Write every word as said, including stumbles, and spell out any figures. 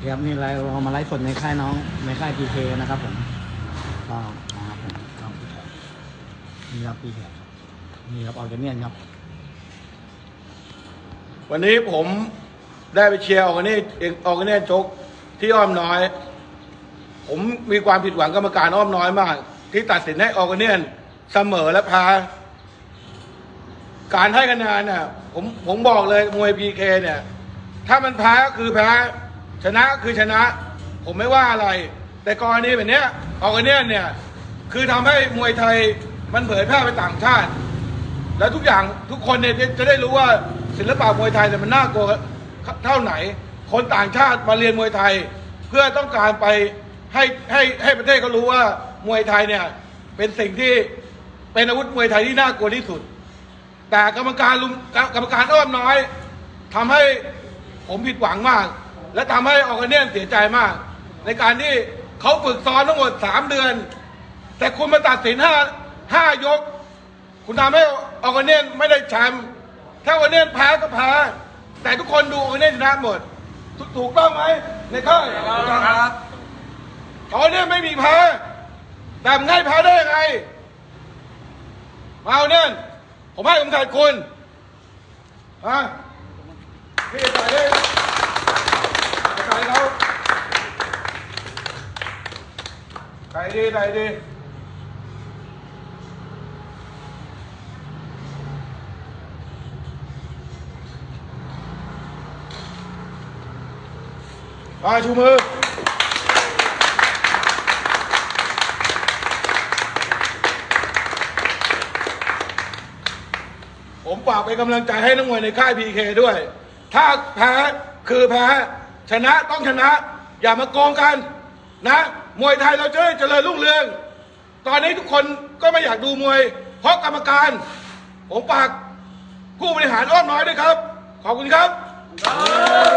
ครับนี่เรามาไลฟ์สดในค่ายน้องในค่ายพีเคนะครับผมก็นะครับผมก็นี่ครับพีเคนี่ครับออร์แกเนียนครับวันนี้ผมได้ไปเชียร์ออร์แกเนียนออร์แกเนียนชกที่อ้อมน้อยผมมีความผิดหวังกรรมการอ้อมน้อยมากที่ตัดสินให้ออร์แกเนียนเสมอและแพ้การให้คะแนนเนี่ยผมผมบอกเลยมวยพีเคเนี่ยถ้ามันแพ้ก็คือแพ้ชนะคือชนะผมไม่ว่าอะไรแต่กรณีแบบนี้ออร์แกเนียนเนี่ยคือทำให้มวยไทยมันเผยแพร่ไปต่างชาติแล้วทุกอย่างทุกคนเนี่ยจะได้รู้ว่าศิลปะมวยไทยเนี่ยมันน่ากลัวเท่าไหนคนต่างชาติมาเรียนมวยไทยเพื่อต้องการไปให้ให้ให้ประเทศเขารู้ว่ามวยไทยเนี่ยเป็นสิ่งที่เป็นอาวุธมวยไทยที่น่ากลัวที่สุดแต่กรรมการลุมกรรมการอ้อมน้อยทำให้ผมผิดหวังมากและทำให้ออร์แกเนียนเสียใจมากในการที่เขาฝึกซ้อมทั้งหมดสามเดือนแต่คุณมาตัดสินห้าห้ายกคุณทำให้ออร์แกเนียนไม่ได้แชมป์ถ้าออร์แกเนียนแพ้ก็แพ้แต่ทุกคนดูออร์แกเนียนชนะหมดถูกต้องไหมในค่ายครับออร์แกเนียนไม่มีแพ้แต่มึงให้แพ้ได้ยังไงมาออร์แกเนียนผมให้ผมขาดคุณฮะพี่ใส่เลยใส่เขาใส่ดีใส่ดีมาชูมือผมฝากเป็นกำลังใจให้นักมวยในค่ายพีเคด้วยถ้าแพ้คือแพ้ชนะต้องชนะอย่ามาโกงกันนะมวยไทยเราจะได้เจริญรุ่งเรืองตอนนี้ทุกคนก็ไม่อยากดูมวยเพราะกรรมการผมฝากผู้บริหารอ้อมน้อยด้วยครับขอบคุณครับ